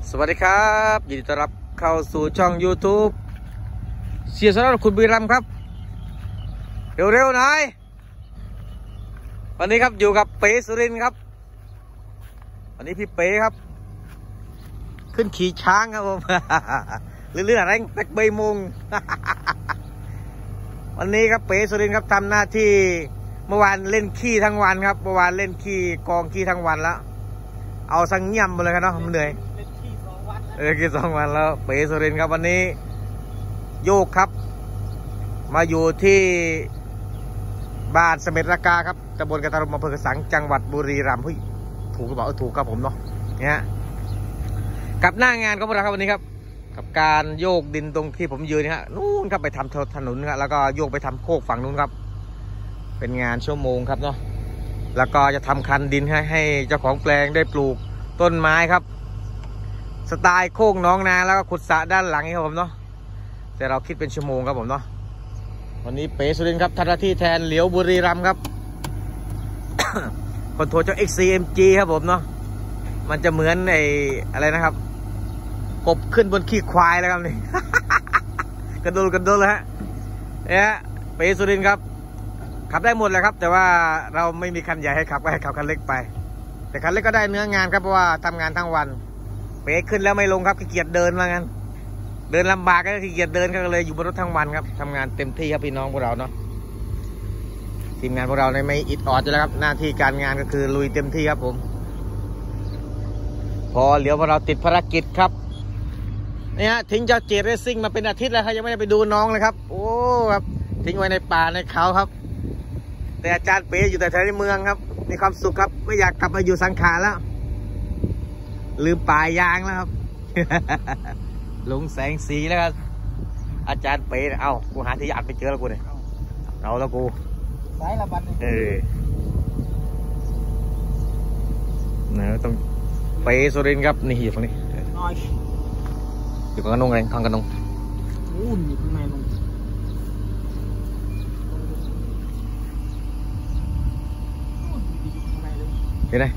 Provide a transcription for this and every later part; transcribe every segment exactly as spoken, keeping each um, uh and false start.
สวัสดีครับยินดีต้อนรับเข้าสู่ช่อง ยูทูบ เสียสละคุณบุรีรัมย์ครับเร็วๆหน่อยวันนี้ครับอยู่กับเป๋สุรินทร์ครับวันนี้พี่เป๋ครับขึ้นขี่ช้างครับผม เรื่อยๆแรงแตกใบมุง วันนี้ครับเป๋สุรินทร์ครับทำหน้าที่เมื่อวานเล่นขี้ทั้งวันครับเมื่อวานเล่นขี้กองขี้ทั้งวันแล้วเอาสังเงียมไปเลยครับเนาะมันเหนื่อยเออกี่สองวันแล้วเป๋สุรินทร์ครับวันนี้โยกครับมาอยู่ที่บ้านเสม็ดรากาครับตำบลกระทารมอำเภอกระสังจังหวัดบุรีรัมย์เฮ้ยถูกหรือเปล่าถูกครับผมเนาะเนี่ยกับหน้างานของเราครับวันนี้ครับกับการโยกดินตรงที่ผมยืนนี่ฮะนู่นครับไปทำถนนครับแล้วก็โยกไปทำโคกฝั่งนู้นครับเป็นงานชั่วโมงครับเนาะแล้วก็จะทำคันดินให้ให้เจ้าของแปลงได้ปลูกต้นไม้ครับสไตล์โค้งน้องนาแล้วก็ขุดสระด้านหลังนี่ครับผมเนาะแต่เราคิดเป็นชั่วโมงครับผมเนาะวันนี้เป๋สุรินทร์ครับทำหน้าที่แทนเหลียวบุรีรัมย์ครับ คนโทรเจ้า เอ็กซ์ ซี เอ็ม จี ครับผมเนาะมันจะเหมือนไอ้อะไรนะครับกบขึ้นบนขี้ควายแล้วครับนี่ กระโดดกระโดดเลยฮะเนี่ยเป๋สุรินทร์ครับขับได้หมดเลยครับแต่ว่าเราไม่มีคันใหญ่ให้ขับก็ให้ขับคันเล็กไปแต่คันเล็กก็ได้เนื้องานครับเพราะว่าทำงานทั้งวันเป๋ขึ้นแล้วไม่ลงครับขี้เกียจเดินว่างั้นเดินลำบากก็ขี้เกียจเดินก็เลยอยู่บนรถทั้งวันครับทำงานเต็มที่ครับพี่น้องพวกเราเนาะทีมงานพวกเราในไม่อิดออดอยู่แล้วครับหน้าที่การงานก็คือลุยเต็มที่ครับผมพอเหลียวพวกเราติดภารกิจครับนี่ฮะทิ้งเจ้าเจดเรซซิ่งมาเป็นอาทิตย์แล้วครับยังไม่ได้ไปดูน้องเลยครับโอ้ครับทิ้งไว้ในป่าในเขาครับแต่อาจารย์เป๋อยู่แต่แถวในเมืองครับมีความสุขครับไม่อยากกลับมาอยู่สังขารแล้วลืมป่ายางแล้วครับ หลงแสงสีแล้วครับอาจารย์เป๋เอ้ากูหาที่อัดไปเจอแล้วกูเนี่ยเอาแล้วกูสายระบัดเออนะต้องเป๋สุรินทร์ครับนี่อยู่ฝั่งนี้อยู่กับกระนงเองข้างกระนงอู้ยอยู่ข้างในลงเห็นไหม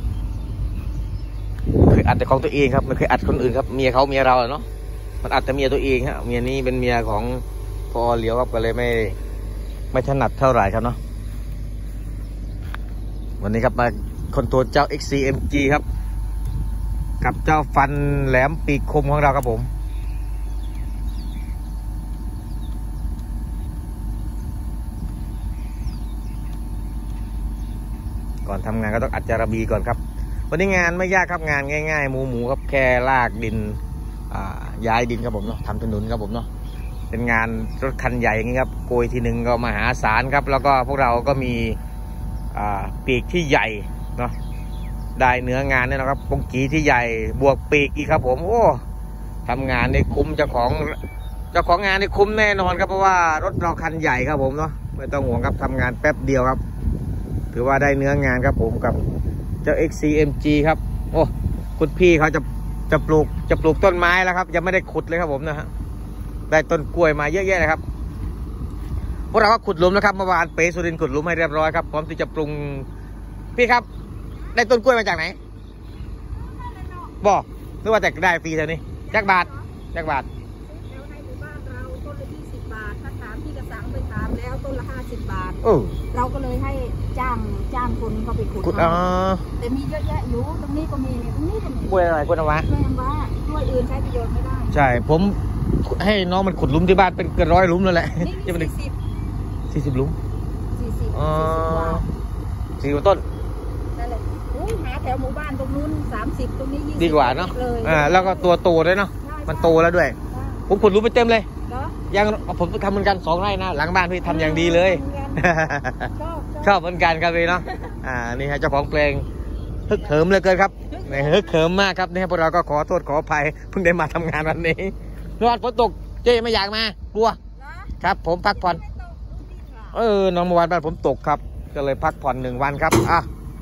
เคยอัดแต่ของตัวเองครับไม่เคยอัดคนอื่นครับเมียเขาเมียเราเนาะมันอัดแต่เมียตัวเองฮะเมียนี้เป็นเมียของพอเหลียวครับก็เลยไม่ไม่ถนัดเท่าไหร่ครับเนาะวันนี้ครับมาคนตัวเจ้า เอ็กซ์ ซี เอ็ม จี ครับกับเจ้าฟันแหลมปีกคมของเราครับผมก่อนทำงานก็ต้องอัดจาระบีก่อนครับวันนี้งานไม่ยากครับงานง่ายๆหมูหมูครับแค่ลากดินย้ายดินครับผมเนาะทำถนนครับผมเนาะเป็นงานรถคันใหญ่อย่างนี้ครับโกยทีหนึ่งก็มหาศาลครับแล้วก็พวกเราก็มีปีกที่ใหญ่เนาะได้เนื้องานเนี่ยนะครับปงกีที่ใหญ่บวกปีกอีกครับผมโอ้ทำงานในคุ้มเจ้าของเจ้าของงานในคุ้มแน่นอนครับเพราะว่ารถเราคันใหญ่ครับผมเนาะไม่ต้องห่วงครับทำงานแป๊บเดียวครับถือว่าได้เนื้องานครับผมกับเจ้า เอ็กซ์ ซี เอ็ม จี ครับโอ้คุณพี่เขาจะจะปลูกจะปลูกต้นไม้แล้วครับยังไม่ได้ขุดเลยครับผมนะฮะได้ต้นกล้วยมาเยอะแยะเลยครับพวกเราก็ขุดหลุมแล้วครับเมื่อวานเป๋สุรินทร์ขุดหลุมให้เรียบร้อยครับพร้อมที่จะปรุงพี่ครับได้ต้นกล้วยมาจากไหนบอกหรือว่าแต่ได้ฟรีเท่านี้จักบาทจักบาทแล้วในหมู่บ้านเราต้นละยี่สิบบาทถ้าถามที่กระสังไปถามแล้วต้นละห้าสิบบาทเราก็เลยให้จ้างจ้างคนเขาไปขุดแต่มีเยอะแยะอยู่ตรงนี้ก็มีตรงนี้ก็มีกล้วยอะไรกล้วยน้ำว้ากล้วยน้ำว้ากล้วยอื่นใช้ประโยชน์ไม่ได้ใช่ผมให้น้องมันขุดหลุมที่บ้านเป็นเกินร้อยหลุมเลยแหละนี่สี่สิบสี่สิบหลุมสี่สิบอ๋อสี่สิบต้นนั่นแหละหาแถวหมู่บ้านตรงนู้นสามสิบตรงนี้ยี่สิบดีกว่าเนาะอ่าแล้วก็ตัวโตด้วยเนาะมันโตแล้วด้วยผมขุดหลุมไปเต็มเลยยังผมทำเหมือนกันสองไร่นะหลังบ้านพี่ทำอย่างดีเลยชอบเหมือนกันครับพี่เนาะอ่านี่ฮะเจ้าของเพลงฮึกเหิมเลยเกินครับฮึกเหิมมากครับนี่พวกเราก็ขอโทษขออภัยเพิ่งได้มาทำงานวันนี้นอนฝนตกเจ๊ไม่อยากมากลัวครับผมพักผ่อนเออน้องเมื่อวานบ้านผมตกครับก็เลยพักผ่อนหนึ่งวันครับอ่ะ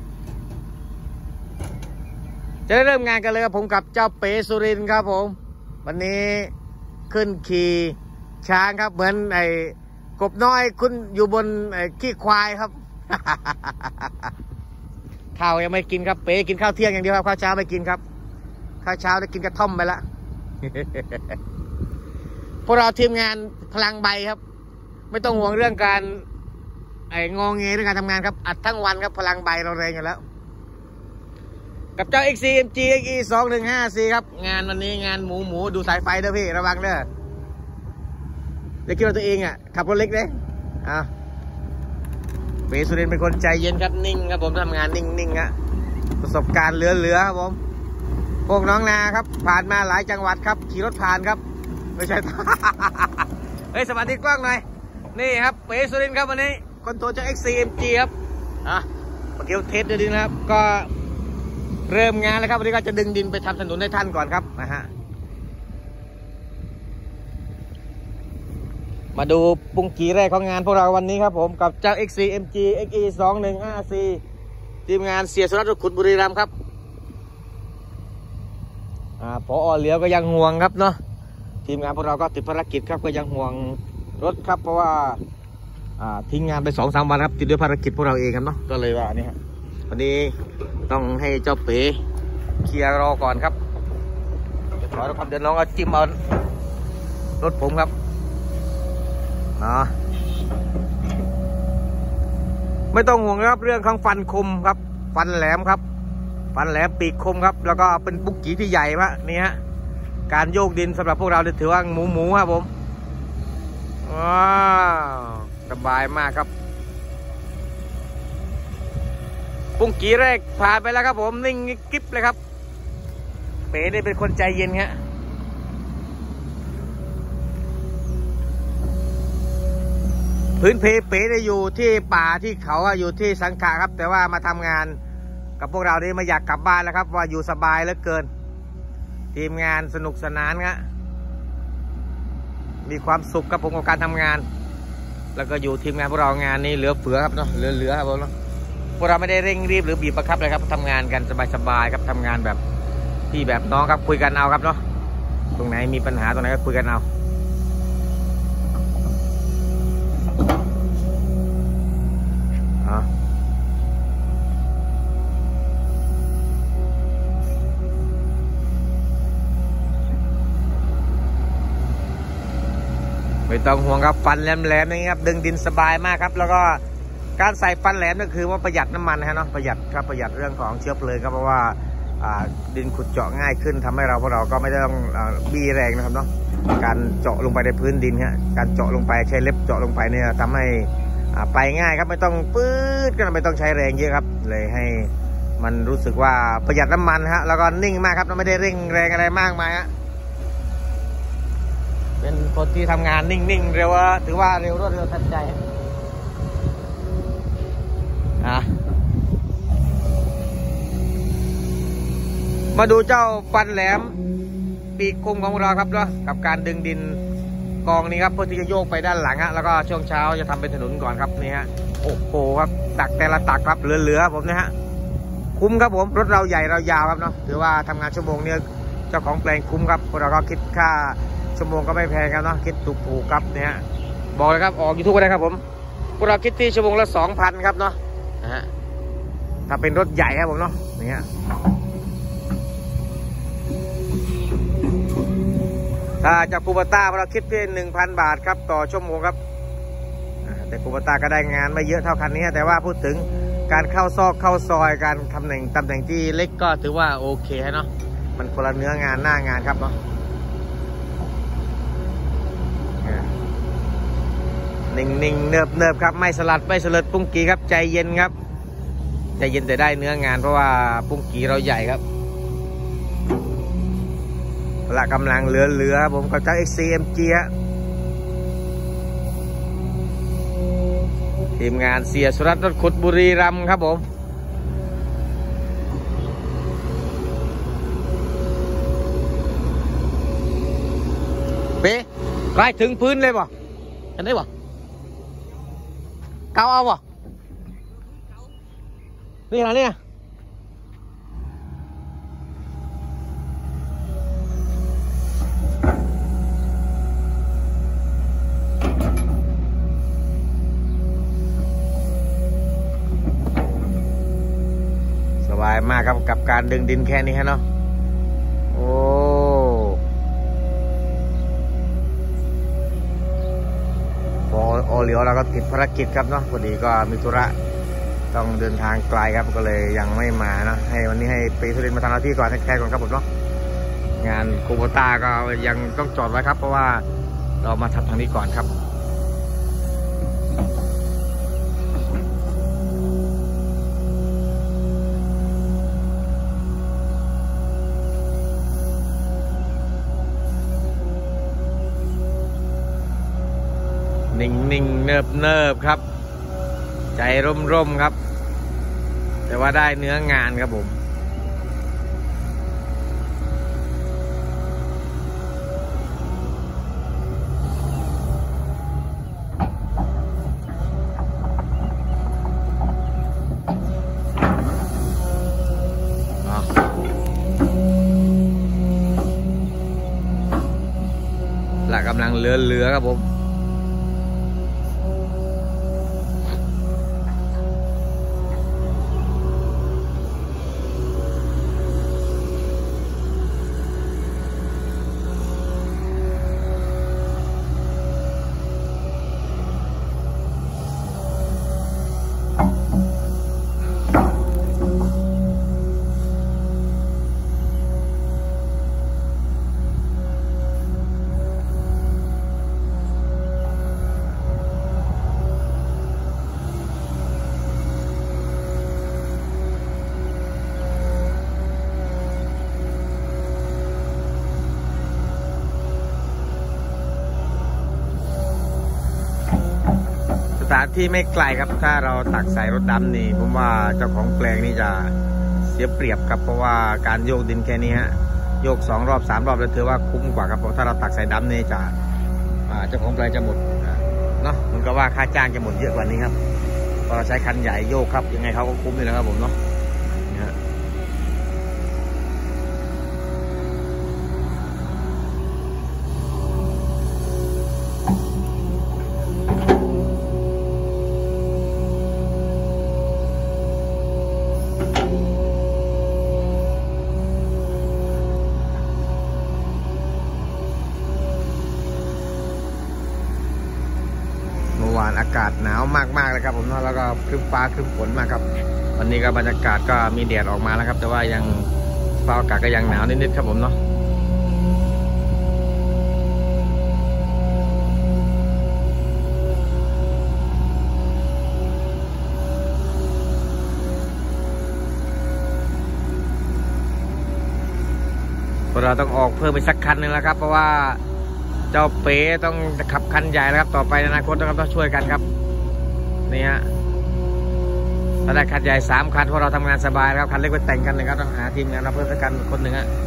จะได้เริ่มงานกันเลยครับผมกับเจ้าเป๋สุรินทร์ครับผมวันนี้ขึ้นขี่ช้างครับเหมือนไอ้กบน้อยคุณอยู่บนไอ้ขี้ควายครับ ข้าวยังไม่กินครับเป๋กินข้าวเที่ยงอย่างเดียวครับข้าวเช้าไม่กินครับถ้าเช้าได้กินกระท่อมไปละ พวกเราทีมงานพลังใบครับไม่ต้องห่วงเรื่องการไอ้งอเงเรื่องการทำงานครับอัดทั้งวันครับพลังใบเราแรงอยู่แล้วกับเจ้า เอ็กซ์ ซี เอ็ม จี เอ็กซ์ อี สองหนึ่งห้าสี่ ครับงานวันนี้งานหมูหมูดูสายไฟเด้อพี่ระวังเด้ออย่าคิดว่าตัวเองอ่ะขับรถเล็กเด้อ่ะเบสุรินเป็นคนใจเย็นครับนิ่งครับผมทำงานนิ่งๆฮะประสบการณ์เหลือๆครับผมพวกน้องนาครับผ่านมาหลายจังหวัดครับขี่รถผ่านครับไม่ใช่ เฮ้ยสวัสดีกล้องหน่อยนี่ครับเบสุรินครับวันนี้คนโตจาก เอ็กซ์ ซี เอ็ม จี ครับอ่ะเมื่อกี้เทสดูดีนะครับก็เริ่มงานแล้วครับวันนี้ก็จะดึงดินไปทำถนนให้ท่านก่อนครับนะฮะมาดูปุ้งกีแรกของงานพวกเราวันนี้ครับผมกับเจ้า เอ็กซ์ ซี เอ็ม จี เอ็กซ์ อี สองหนึ่งห้าสี่ ทีมงานเสียสุรัตน์รถขุดบุรีรัมย์ครับอ่าพอเหลียวก็ยังห่วงครับเนาะทีมงานพวกเราก็ติดภารกิจครับก็ยังห่วงรถครับเพราะว่าอ่าทิ้งงานไปสองสามวันครับติดด้วยภารกิจพวกเราเองครับเนาะก็เลยว่านี่ครับวันนี้ต้องให้เจ้าเป๋เคลียร์รอก่อนครับขอรับเดี๋ยวน้องเอาจิ้มเอารถผมครับเนาะไม่ต้องห่วงครับเรื่องของฟันคมครับฟันแหลมครับฟันแหลมปีกคมครับแล้วก็เป็นปุกกี้ที่ใหญ่มากนี่ฮะการโยกดินสำหรับพวกเราถือว่าหมูหมูครับผมว้าวสบายมากครับปุ้งกี้แรกผ่านไปแล้วครับผมนิ่งกิ๊บเลยครับเป๋นี่เป็นคนใจเย็นฮะพื้นเพเป๋ได้อยู่ที่ป่าที่เขาอยู่ที่สังขะครับแต่ว่ามาทำงานกับพวกเรานี่มาอยากกลับบ้านแล้วครับว่าอยู่สบายเหลือเกินทีมงานสนุกสนานครับมีความสุขกับผมกับการทำงานแล้วก็อยู่ทีมงานพวกเรางานนี้เหลือเฟือครับเนาะเหลือเหลือครับผมเนาะพวกเราไม่ได้เร่งรีบหรือบีบบังคับเลยครับทำงานกันสบายๆครับทำงานแบบพี่แบบน้องครับคุยกันเอาครับเนาะตรงไหนมีปัญหาตรงไหนก็คุยกันเอาไม่ต้องห่วงครับฟันแหลมๆนี่ครับดึงดินสบายมากครับแล้วก็การใส่ฟันแหลมก็คือว่าประหยัดน้ำมันนะเนาะประหยัดครับประหยัดเรื่องของเชื้อเพลิงครับเพราะว่าดินขุดเจาะง่ายขึ้นทำให้เราพวกเราก็ไม่ต้องบี้แรงนะครับเนาะการเจาะลงไปในพื้นดินฮะการเจาะลงไปใช้เล็บเจาะลงไปเนี่ยทำให้ไปง่ายครับไม่ต้องปื๊ดก็ไม่ต้องใช้แรงเยอะครับเลยให้มันรู้สึกว่าประหยัดน้ำมันฮะแล้วก็นิ่งมากครับไม่ได้เร่งแรงอะไรมากมายฮะเป็นคนที่ทำงานนิ่งๆเร็วถือว่าเร็วรวดเร็วทันใจอ่ะมาดูเจ้าฟันแหลมปีกคมของเราครับเนาะกับการดึงดินกองนี้ครับเพื่อที่จะโยกไปด้านหลังฮะแล้วก็ช่วงเช้าจะทำเป็นถนนก่อนครับนี่ฮะโอ้โหครับตักแต่ละตักครับเหลือๆผมนะฮะคุ้มครับผมรถเราใหญ่เรายาวครับเนาะถือว่าทำงานชั่วโมงนี้เจ้าของแปลงคุ้มครับพวกเราก็คิดค่าชั่วโมงก็ไม่แพงครับเนาะคิดถูกๆครับเนี่ยบอกเลยครับออกยูทูบก็ได้ครับผมพวกเราคิดที่ชั่วโมงละสองพันครับเนาะนะฮะถ้าเป็นรถใหญ่ครับผมเนาะนี่ฮะถ้าจากคูปต้าเราคิดที่หนึ่งพันบาทครับต่อชั่วโมงครับแต่คูปต้าก็ได้งานไม่เยอะเท่าคันนี้แต่ว่าพูดถึงการเข้าซอกเข้าซอยการตำแหน่งตำแหน่งที่เล็กก็ถือว่าโอเคเนาะมันคนละเนื้องานหน้างานครับเนาะนิ่งๆเนิบเนิบครับไม่สลัดไม่สลัดปุ้งกีครับใจเย็นครับใจเย็นแต่ได้เนื้องานเพราะว่าปุ้งกีเราใหญ่ครับพละกำลังเหลือๆผมกับเจ้า เอ็กซ์ ซี เอ็ม จี ฮะทีมงานเสียสุรัตน์รถขุดบุรีรัมย์ครับผมเป๊ะใกล้ถึงพื้นเลยป่ะเห็นได้ป่ะเกาเอาป่ะนี่อะไรเนี่ยสบายมากครับกับการดึงดินแค่นี้ฮะเนาะโอ้พอโอเลี้ยวเราก็ติดภารกิจครับเนาะพอดีก็มีธุระต้องเดินทางไกลครับก็เลยยังไม่มานะให้วันนี้ให้ไปสุรินทร์มาทำหน้าที่ก่อนแค่ก่อนครับผมเนาะงานคูโบต้าก็ยังต้องจอดไว้ครับเพราะว่าเรามาทำทางนี้ก่อนครับนิ่งนิ่งเนิบเนิบครับใจร่มร่มครับแต่ว่าได้เนื้องานครับผมหลักกำลังเลือเลือครับผมสถานที่ไม่ไกลครับถ้าเราตักใส่รถดำนี่ผมว่าเจ้าของแปลงนี่จะเสียเปรียบครับเพราะว่าการโยกดินแค่นี้ฮะโยกสองรอบสามรอบแล้วถือว่าคุ้มกว่าครับเพราะถ้าเราตักใส่ดำนี่จะเจ้าของแปลงจะหมดเนาะมันก็ว่าค่าจ้างจะหมดเยอะกว่านี้ครับพอเราใช้คันใหญ่โยกครับยังไงเขาก็คุ้มเลยนะครับผมเนาะอากาศหนาวมากๆเลยครับผมเนาะแล้วก็ครึ้มฟ้าครึ้มฝนมากครับวันนี้ก็บรรยากาศก็มีแดดออกมาแล้วครับแต่ว่ายังฟ้าอากาศก็ยังหนาวนิดๆครับผมเนาะเราต้องออกเพิ่มไปสักคันหนึ่งแล้วครับเพราะว่าเจ้าเป๋ต้องขับคันใหญ่แล้วครับต่อไปในอนาคตต้องต้องช่วยกันครับนี่ฮะถ้าได้คันใหญ่สามคันพวกเราทำงานสบายครับคันเล็กไปแต่งกันเลยครับต้องหาทีมงานมาเพิ่มสักคันคนหนึ่งฮะ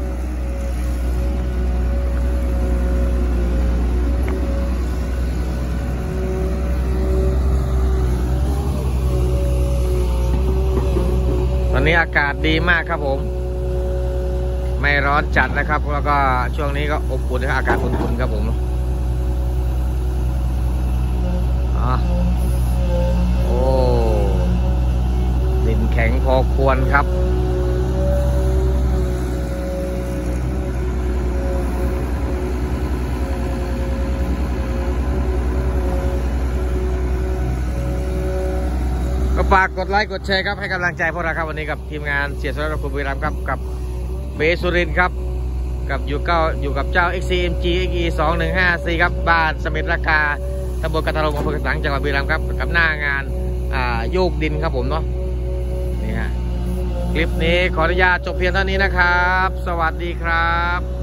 ตอนนี้อากาศดีมากครับผมไม่ร้อนจัดนะครับแล้วก็ช่วงนี้ก็อบอุ่นอากาศอุ่นๆครับผมอ๋อโอ้ดินแข็งพอควรครับก็ฝากกดไลค์กดแชร์ครับให้กำลังใจพวกเราครับวันนี้กับทีมงานเสียสละกับคุณบุรีรัมย์ครับกับเบสุรินครับกับอยู่เก้าอยู่กับเจ้า เอ็กซ์ ซี เอ็ม จี เอ็กซ์ อี สองหนึ่งห้าสี่ครับบ้านเสม็ดราคาตำบลกันทรลงอำเภอกระสังจังหวัดบุรีรัมย์ครับกับหน้างานอ่าโยกดินครับผมเนาะนี่ฮะคลิปนี้ขออนุญาตจบเพียงเท่านี้นะครับสวัสดีครับ